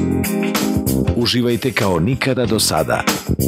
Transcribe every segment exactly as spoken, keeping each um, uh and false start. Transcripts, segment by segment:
Uživajte kao nikada do sada.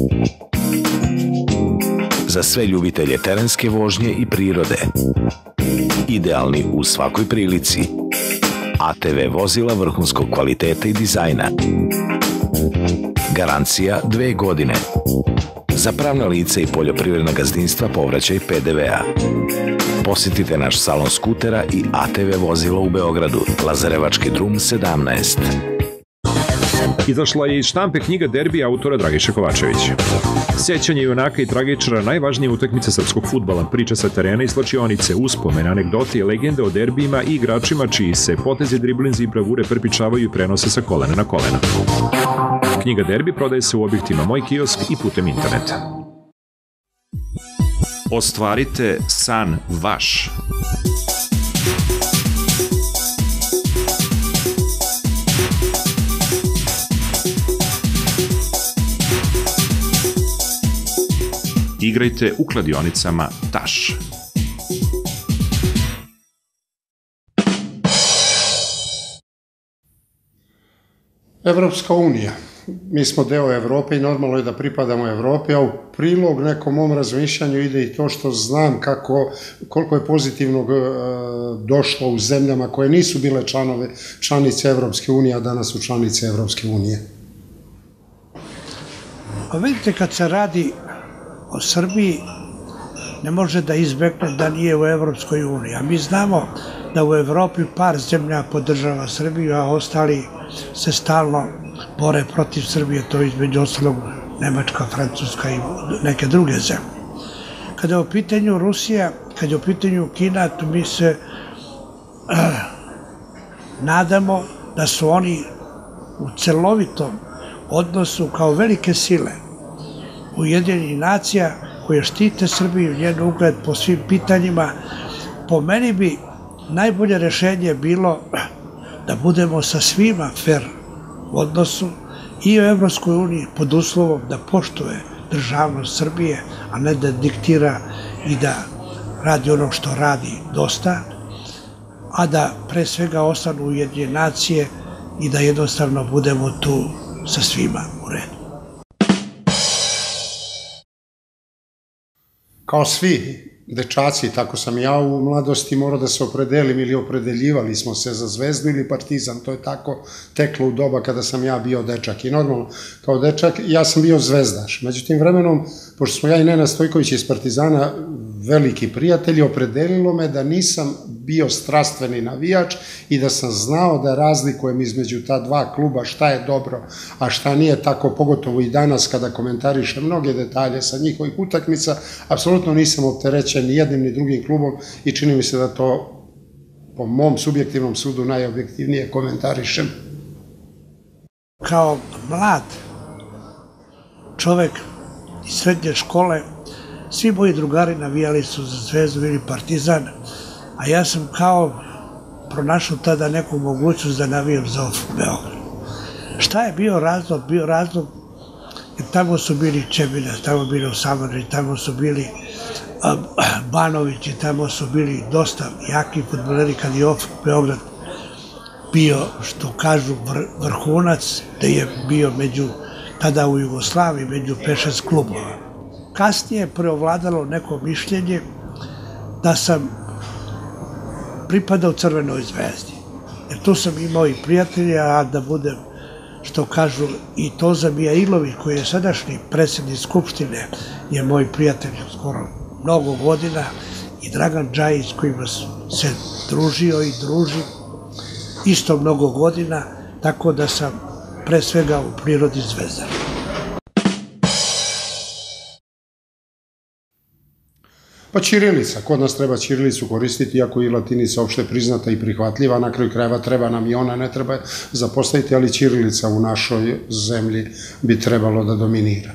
Za sve ljubitelje terenske vožnje i prirode. Idealni u svakoj prilici. A T V vozila vrhunskog kvaliteta i dizajna. Garancija dve godine. Za pravna lica i poljoprivredna gazdinstva povraćaj P D V-a. Posjetite naš salon skutera i A T V vozila u Beogradu. Lazarevački drum sedamnaest. Izašla je iz štampe knjiga Derbi autora Dragiše Kovačevića. Sjećanje junaka i tragičara najvažnije utakmice srpskog fudbala, priča sa terena i slačionice, uspomene, anegdote i legende o derbijima i igračima čiji se potezi, driblinzi i bravure prepričavaju i prenose sa kolena na kolena. Knjiga Derbi prodaje se u objektima Moj kiosk i putem interneta. Ostvarite san vaš. Igrajte u kladionicama Taš. Evropska unija. Mi smo deo Evrope i normalno je da pripadamo Evropi, a u prilog nekom mom razmišljanju ide i to što znam kako, koliko je pozitivnog došlo u zemljama koje nisu bile članove, članice Evropske unije, a danas su članice Evropske unije. Pa vidite, kad se radi o Srbiji, ne može da izbekne da nije u Evropskoj uniji. A mi znamo da u Evropi par zemlja podržava Srbiju, a ostali se stalno bore protiv Srbije, to je između ostalog Nemačka, Francuska i neke druge zemlje. Kada je u pitanju Rusija, kada je u pitanju Kina, tu mi se uh, nadamo da su oni u celovitom odnosu kao velike sile Ujedinjenih nacija koje štite Srbiju, njen ugled po svim pitanjima. Po meni bi najbolje rešenje bilo da budemo sa svima fer u odnosu i u Evropskoj uniji pod uslovom da poštuje državnost Srbije, a ne da diktira i da radi ono što radi dosta, a da pre svega ostanu Ujedinjene nacije i da jednostavno budemo tu sa svima u redu. Kao svi dečaci, tako sam ja u mladosti morao da se opredelim ili opredeljivali smo se za Zvezdu ili Partizan. To je tako teklo u doba kada sam ja bio dečak. I normalno, kao dečak, ja sam bio zvezdaš. Međutim, vremenom, pošto smo ja i Nenad Stojković iz Partizana veliki prijatelji, opredelilo me da nisam bio strastveni navijač i da sam znao da razlikujem između ta dva kluba šta je dobro, a šta nije, tako pogotovo i danas kada komentarišem mnoge detalje sa njihovih utakmica, apsolutno nisam opterećen ni jednim ni drugim klubom i čini mi se da to po mom subjektivnom sudu najobjektivnije komentarišem. Kao mlad čovek iz srednje škole, svi moji drugari navijali su za Zvezdu ili Partizan, a ja sam kao pronašao tada neku mogućnost da navijam za Beograd. Šta je bio razlog? Bio razlog jer tamo su bili Čebina, tamo bili Osamanović, tamo su bili Banović i tamo su bili dosta jaki fudbaleri kad je Beograd bio, što kažu, vrhunac, da je bio među, tada u Jugoslaviji, među pet šest klubova. Kasnije je preovladalo neko mišljenje da sam pripadao Crvenoj zvezdi. Jer tu sam imao i prijatelja, a da budem, što kažu, i Toza Mijailović, koji je sadašnji predsjednik Skupštine, je moj prijatelj skoro mnogo godina, i Dragan Džajić, kojima se družio i družim isto mnogo godina, tako da sam pre svega u prirodi zvezdar. Pa ćirilica, kod nas treba ćirilicu koristiti, iako je latinica opšte priznata i prihvatljiva, na kraju krajeva treba nam i ona, ne treba zapostaviti, ali ćirilica u našoj zemlji bi trebalo da dominira.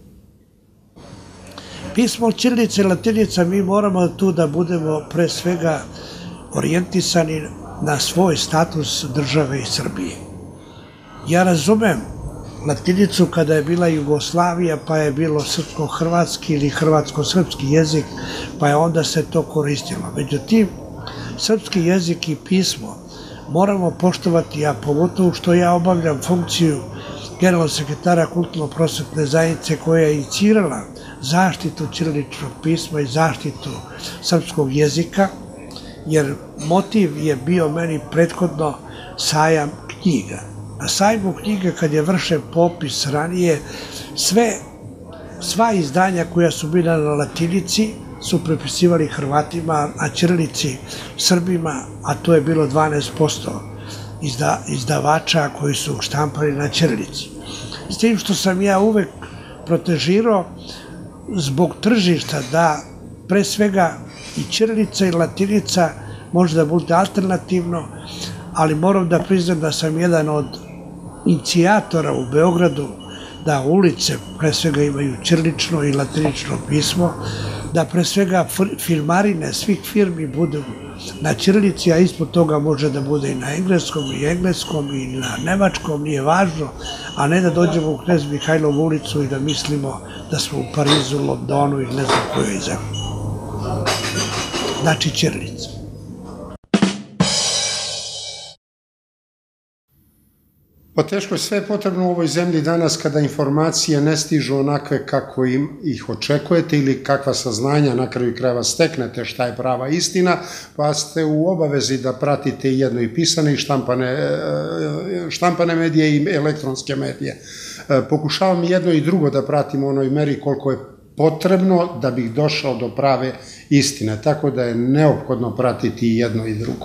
Pismo ćirilica i latinica, mi moramo tu da budemo pre svega orijentisani na svoj status države i Srbije. Ja razumem latinicu kada je bila Jugoslavija, pa je bilo srpsko-hrvatski ili hrvatsko-srpski jezik, pa je onda se to koristilo. Međutim, srpski jezik i pismo moramo poštovati, a pogotovo što ja obavljam funkciju generalnog sekretara kulturno-prosvetne zajednice koja je inicirala zaštitu ćiriličnog pisma i zaštitu srpskog jezika, jer motiv je bio meni prethodno sajam knjiga. Na sajmu knjiga, kad je vršen popis ranije, sve, sva izdanja koja su bila na latinici su prepisivali Hrvatima, a ćirilici Srbima, a to je bilo dvanaest posto izdavača koji su štampali na ćirilici. S tim što sam ja uvek protežirao zbog tržišta da pre svega i ćirilica i latinica može da bude alternativno, ali moram da priznam da sam jedan od inicijatora u Beogradu da ulice pre svega imaju ćirilično i latinično pismo, da pre svega filmarine svih firmi budu na ćirilici, a ispod toga može da bude i na engleskom, i engleskom, i na nemačkom, nije važno, a ne da dođemo u Knez Mihajlovu ulicu i da mislimo da smo u Parizu, Londonu ili ne znam kojoj zemlji. Znači ćirilica. Pa teško je, sve je potrebno u ovoj zemlji danas kada informacije ne stižu onakve kako ih očekujete ili kakva saznanja na kraju krajeva steknete šta je prava istina, pa ste u obavezi da pratite i jedno i pisane i štampane medije i elektronske medije. Pokušavam jedno i drugo da pratim u onoj meri koliko je potrebno da bih došao do prave istine, tako da je neophodno pratiti i jedno i drugo.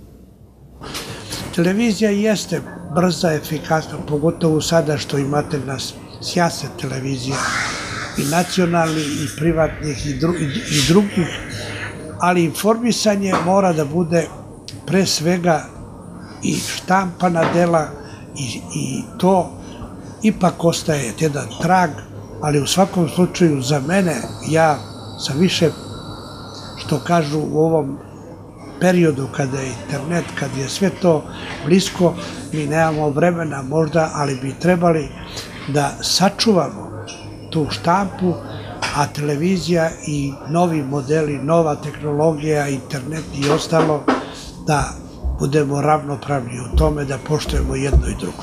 Televizija jeste brza, efikasna, pogotovo sada što imate nas sjase televizija, i nacionalnih, i privatnih, i drugih, ali informisanje mora da bude pre svega i štampana dela i to ipak ostaje jedan trag, ali u svakom slučaju za mene, ja sam više, što kažu u ovom periodu kada je internet, kad je sve to blisko, mi nemamo vremena možda, ali bi trebali da sačuvamo tu štampu, a televizija i novi modeli, nova tehnologija, internet i ostalo, da budemo ravnopravni u tome, da poštujemo jedno i drugo.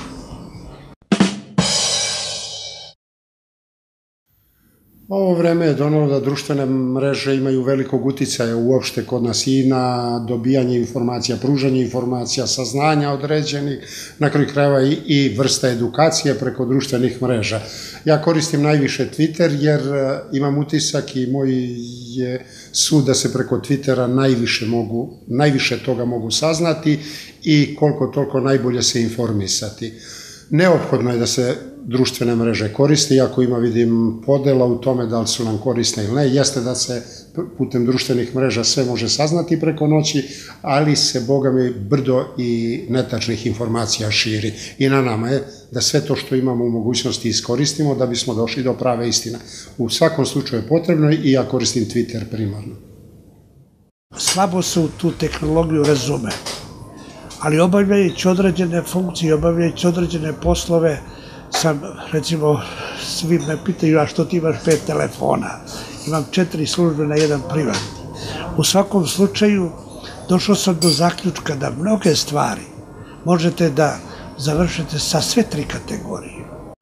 Ovo vreme je donalo da društvene mreže imaju velikog uticaja uopšte kod nas i na dobijanje informacija, pružanje informacija, saznanja određenih, na kraju krajeva i vrsta edukacije preko društvenih mreža. Ja koristim najviše Twitter jer imam utisak i moj je sud da se preko Twittera najviše toga mogu saznati i koliko toliko najbolje se informisati. Neophodno je da se društvene mreže koriste, iako ima, vidim, podela u tome da li su nam korisne ili ne. Jeste da se putem društvenih mreža sve može saznati preko noći, ali se, boga mi, brdo i netačnih informacija širi. I na nama je da sve to što imamo u mogućnosti iskoristimo da bismo došli do prave istine. U svakom slučaju je potrebno i ja koristim Twitter primarno. Slabo se u tu tehnologiju razume, ali obavljajući određene funkcije, obavljajući određene poslove, sam, recimo, svi me pitaju, a što ti imaš pet telefona? Imam četiri službena, jedan privatni. U svakom slučaju, došao sam do zaključka da mnoge stvari možete da završite sa sve tri kategorije.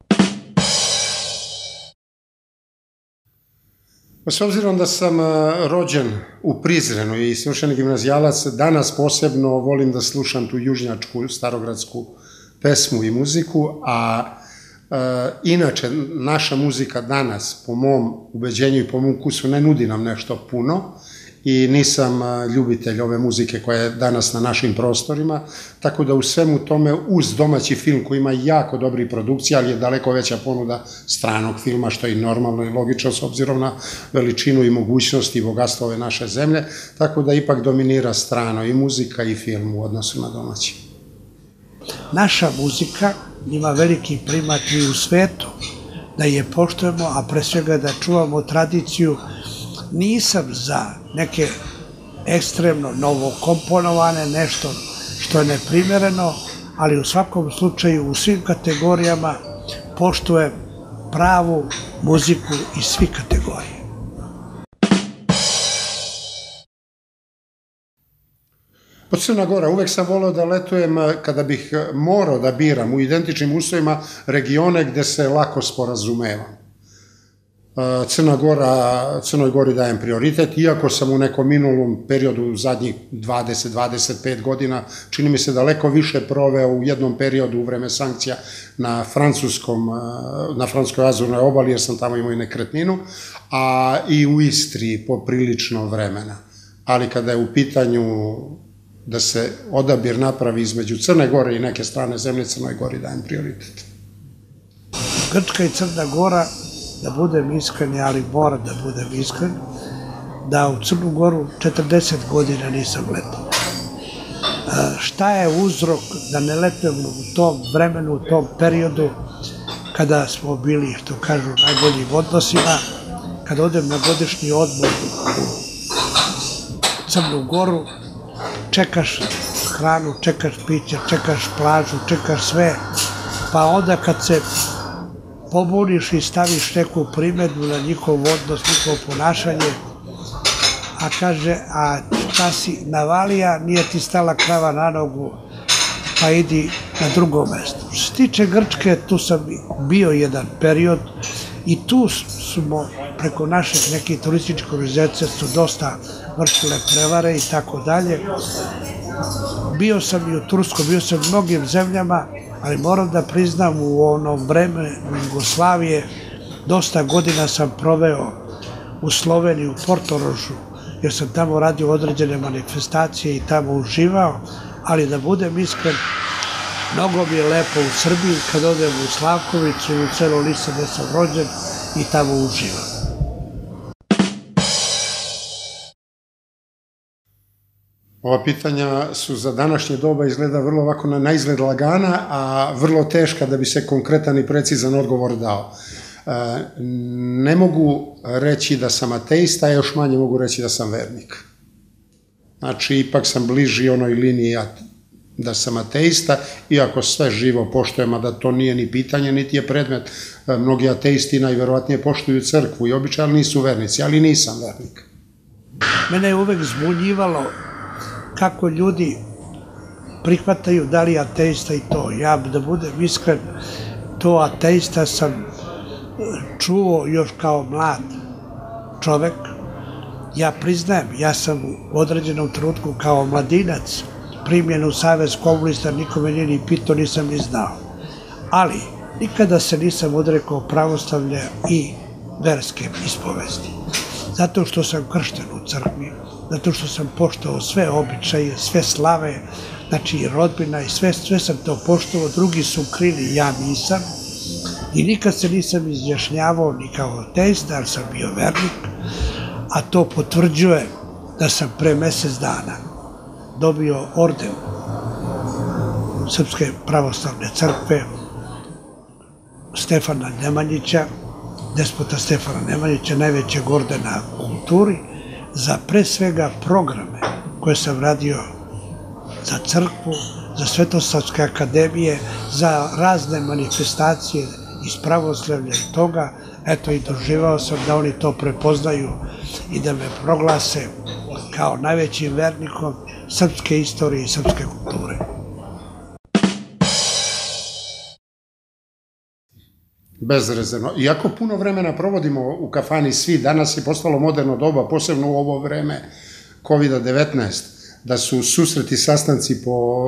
S obzirom da sam rođen u Prizrenu i svršeni gimnazijalac, danas posebno volim da slušam tu južnjačku, starogradsku pesmu i muziku, a inače naša muzika danas, po mom ubeđenju i po mom ukusu, ne nudi nam nešto puno i nisam ljubitelj ove muzike koja je danas na našim prostorima, tako da u svemu tome, uz domaći film koji ima jako dobri produkcija, ali je daleko veća ponuda stranog filma, što je i normalno i logično s obzirom na veličinu i mogućnosti i bogatstvo ove naše zemlje, tako da ipak dominira strano i muzika i film u odnosu na domaći. Naša muzika ima veliki primat i u svetu, da je poštujemo, a pre svega da čuvamo tradiciju. Nisam za neke ekstremno novokomponovane, nešto što je neprimereno, ali u svakom slučaju u svim kategorijama poštujem pravu muziku iz svih kategorija. Od Crna Gora, uvek sam voleo da letujem kada bih morao da biram u identičnim uslovima regione gde se lako sporazumevam. Crna Gora, Crnoj Gori dajem prioritet, iako sam u nekom minulom periodu, u zadnjih dvadeset do dvadeset pet godina, čini mi se daleko više proveo u jednom periodu u vreme sankcija na francuskom, na francuskoj Azurnoj obali, jer sam tamo imao i nekretninu, a i u Istri poprilično vremena. Ali kada je u pitanju da se odabir napravi između Crne Gore i neke strane zemlje, Crnoj Gori dajem prioritet. Grčka i Crna Gora, da budem iskren, ali moram da budem iskren, da u Crnu Goru četrdeset godina nisam letao. Šta je uzrok da ne letujem u tom vremenu, u tom periodu, kada smo bili, što kažu, u najboljim odnosima, kada odem na godišnji odmor u Crnu Goru, čekaš hranu, čekaš piće, čekaš plažu, čekaš sve, pa onda kad se pobuniš i staviš neku primedbu na njihov odnos, njihovo ponašanje, a kaže, a šta si navalija, nije ti stala krava na nogu, pa idi na drugo mesto. Što se tiče Grčke, tu sam bio jedan period i tu smo preko naših nekih turističkih organizacija su dosta vršile prevare i tako dalje. Bio sam i u Turskoj, bio sam u mnogim zemljama, ali moram da priznam u onom vreme Jugoslavije, dosta godina sam proveo u Sloveniji, u Portorožu, jer sam tamo radio određene manifestacije i tamo uživao, ali da budem iskren, mnogo mi je lepo u Srbiji kad odem u Slavkovicu i u Celo Lisa gde sam rođen i tamo uživam. Ova pitanja su za današnje doba izgleda vrlo ovako na izgled lagana, a vrlo teška da bi se konkretan i precizan odgovor dao. Ne mogu reći da sam ateista, a još manje mogu reći da sam vernik. Znači, ipak sam bliži onoj liniji da sam ateista, iako sve živo poštujem, a da to nije ni pitanje, niti je predmet. Mnogi ateisti najverovatnije poštuju crkvu i običaj, ali nisu vernici, ali nisam vernik. Mene je uvek zbunjivalo kako ljudi prihvataju da li ateista i to. Ja, da budem iskren, to ateista sam čuo još kao mlad čovek. Ja priznajem, ja sam u određenom trenutku kao mladinac primljen u Savez komunista, nikome nije ni pitao, nisam ni znao. Ali nikada se nisam odrekao pravoslavlja i verske ispovesti. Zato što sam kršten u crkvi, zato što sam poštovao sve običaje, sve slave, znači i rodbina i sve, sve sam to poštovao, drugi su krili, ja nisam. I nikad se nisam izjašnjavao ni kao ateista, ali sam bio vernik, a to potvrđuje da sam pre mesec dana dobio orden Srpske pravoslavne crkve Stefana Nemanjića, despota Stefana Nemanjića, najvećeg ordena u kulturi, za pre svega programe koje sam radio za crkvu, za Svetosavske akademije, za razne manifestacije iz pravoslavlja i toga. Eto, i doživao sam da oni to prepoznaju i da me proglase kao najvećim vernikom srpske istorije i srpske kulture. Bezrezervno. Iako puno vremena provodimo u kafani svi, danas je postalo moderno doba, posebno u ovo vreme kovida devetnaest, da su susreti, sastanci po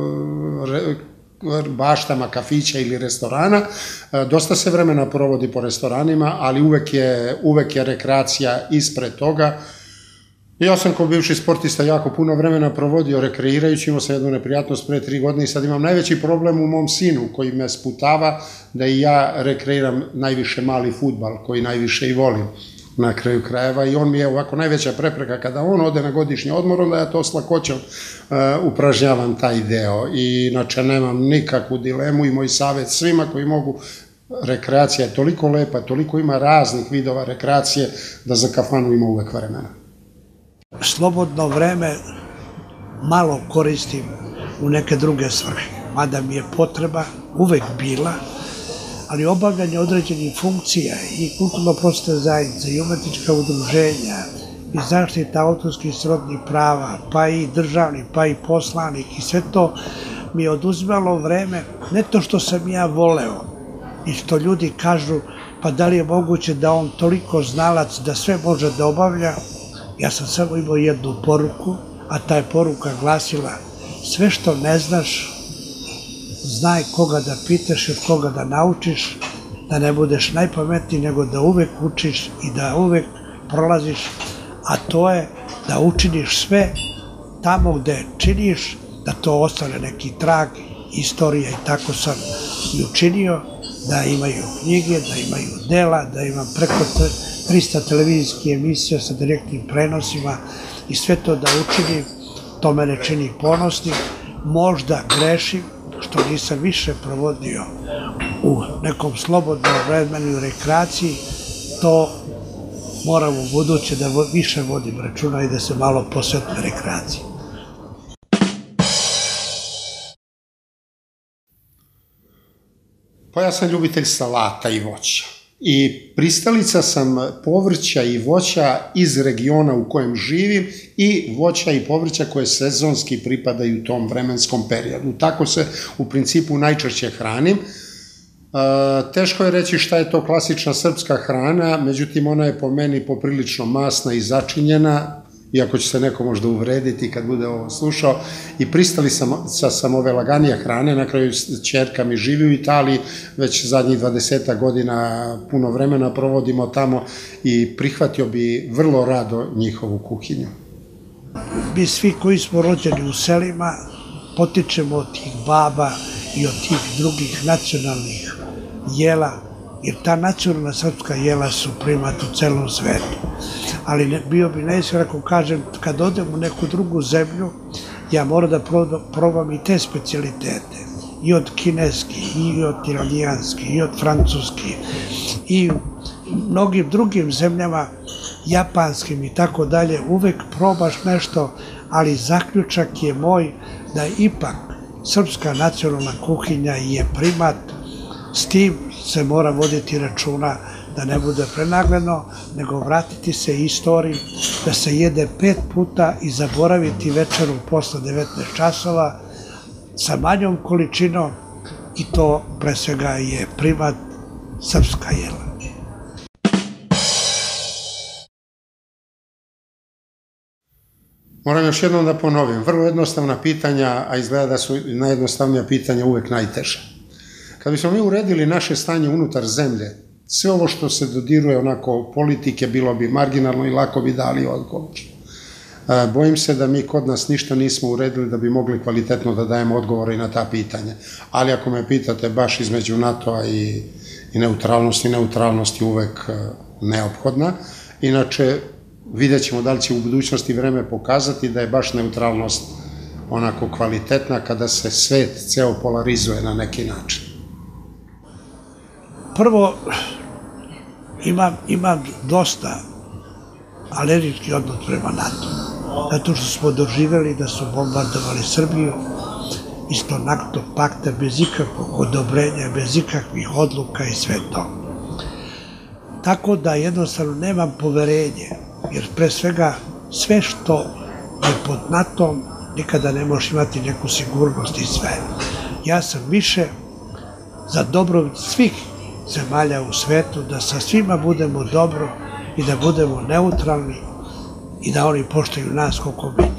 baštama kafića ili restorana. Dosta se vremena provodi po restoranima, ali uvek je, uvek je rekreacija ispred toga. Ja sam kao bivši sportista jako puno vremena provodio rekreirajući, imao sam jednu neprijatnost pre tri godine i sad imam najveći problem u mom sinu koji me sputava da i ja rekreiram najviše mali fudbal koji najviše i volim na kraju krajeva i on mi je ovako najveća prepreka kada on ode na godišnji odmor, onda ja to s lakoćom upražnjavam taj deo i inače nemam nikakvu dilemu i moj savjet svima koji mogu. Rekreacija je toliko lepa, toliko ima raznih vidova rekreacije da za kafanu ima uvek vremena. Slobodno vreme malo koristim u neke druge svrhe, mada mi je potreba uvek bila, ali obavljanje određenih funkcija i kulturno-prosvetne zajednice i umetnička udruženja i zaštita autorskih srodnih prava, pa i državni, pa i poslanik i sve to mi je oduzimalo vreme, ne to što sam ja voleo i što ljudi kažu pa da li je moguće da on toliko znalac da sve može da obavlja, ja sam samo imao jednu poruku, a ta je poruka glasila sve što ne znaš, znaj koga da pitaš i od koga da naučiš, da ne budeš najpametniji, nego da uvek učiš i da uvek prolaziš, a to je da učiniš sve tamo gde činiš, da to ostane neki trag, istorija i tako sam i učinio, da imaju knjige, da imaju dela, da imam preko trista televizijskih emisija sa direktnim prenosima i sve to da učinim, to mene čini ponosnim. Možda grešim što nisam više provodio u nekom slobodnom vremenu i rekreaciji, to moram u buduće da više vodim računa i da se malo posvetim rekreaciji. Pa ja sam ljubitelj salata i voća i pristalica sam povrća i voća iz regiona u kojem živim i voća i povrća koje sezonski pripadaju tom vremenskom periodu. Tako se u principu najčešće hranim. Teško je reći šta je to klasična srpska hrana, međutim ona je po meni poprilično masna i začinjena, iako će se neko možda uvrediti kad bude ovo slušao, i pristali sam ove laganije hrane. Na kraju ćerka mi živi u Italiji, već zadnjih dvadesetak godina puno vremena provodimo tamo i prihvatio bi vrlo rado njihovu kuhinju. Mi svi koji smo rođeni u selima potičemo od tih baba i od tih drugih nacionalnih jela, jer ta nacionalna srpska jela su primat u celom svetu. Ali bio bi neiskren ako kažem, kad odem u neku drugu zemlju, ja moram da probam i te specijalitete, i od kineskih, i od italijanskih, i od francuskih, i u mnogim drugim zemljama, japanskim i tako dalje, uvek probaš nešto, ali zaključak je moj da ipak srpska nacionalna kuhinja je primat, s tim se mora voditi računa da ne bude prenagljeno, nego vratiti se istoriji, da se jede pet puta i zaboraviti večeru posle devetnaest časova sa manjom količinom i to pre svega je primat srpska jela. Moram još jednom da ponovim, vrlo jednostavna pitanja, a izgleda da su najjednostavnija pitanja uvek najteža. Kad bismo mi uredili naše stanje unutar zemlje, sve ovo što se dodiruje onako politike bilo bi marginalno i lako bi dali odgovor. Bojim se da mi kod nas ništa nismo uredili da bi mogli kvalitetno da dajemo odgovore i na ta pitanja. Ali ako me pitate baš između NATO-a i neutralnosti, neutralnost je uvek neophodna. Inače, vidjet ćemo da li će u budućnosti vreme pokazati da je baš neutralnost onako kvalitetna kada se svet ceo polarizuje na neki način. Prvo, imam dosta alergički odnos prema NATO, zato što smo doživjeli da su bombardovali Srbiju isto NATO pakta bez ikakvog odobrenja, bez ikakvih odluka i sve to. Tako da jednostavno nemam poverenje, jer pre svega sve što je pod NATO-om nikada ne možeš imati neku sigurnost i sve. Ja sam više za dobrobit svih zemalja u svetu, da sa svima budemo dobro i da budemo neutralni i da oni poštuju nas koliko mi